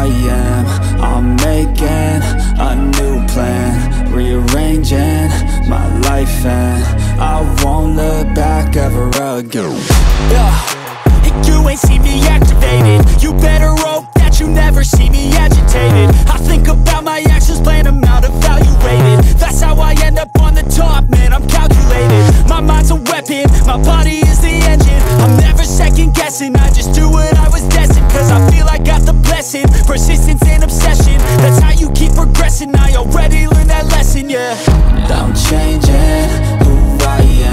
am. I'm making a new plan, rearranging my life, and I won't look back ever again. And you ain't see me activated. You better hope that you never see me agitated. I think about my actions, plan them out, evaluated. That's how I end up on the top, man, I'm calculated. My mind's a weapon, my body is the engine. I'm never second guessing, I just do what I was destined. Cause I feel I got the blessing, persistence and obsession. That's how you keep progressing, I already learned that lesson, yeah. I'm changing who I am.